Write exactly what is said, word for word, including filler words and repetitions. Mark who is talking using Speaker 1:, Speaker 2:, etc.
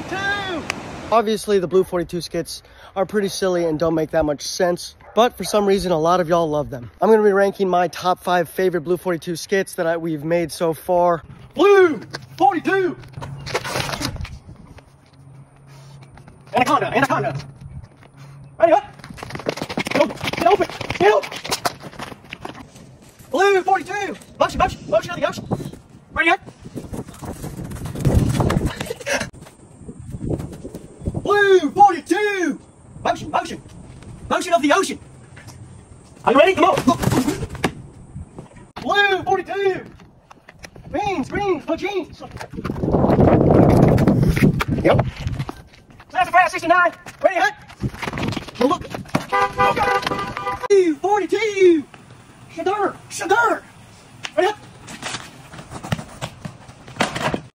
Speaker 1: forty-two! Obviously, the Blue forty-two skits are pretty silly and don't make that much sense, but for some reason, a lot of y'all love them. I'm gonna be ranking my top five favorite Blue forty-two skits that I, we've made so far. Blue forty-two! Anaconda, anaconda! Ready up! Get open, get open, get open! Blue forty-two! Motion, motion, motion of the ocean! Ready up! Blue forty-two! Motion, motion! Motion of the ocean! Are you ready? Come on! Blue forty-two! Greens, greens, blue jeans! Yep. Sassafras sixty-nine! Ready, hut! Look! Blue forty-two! Sugar! Sugar!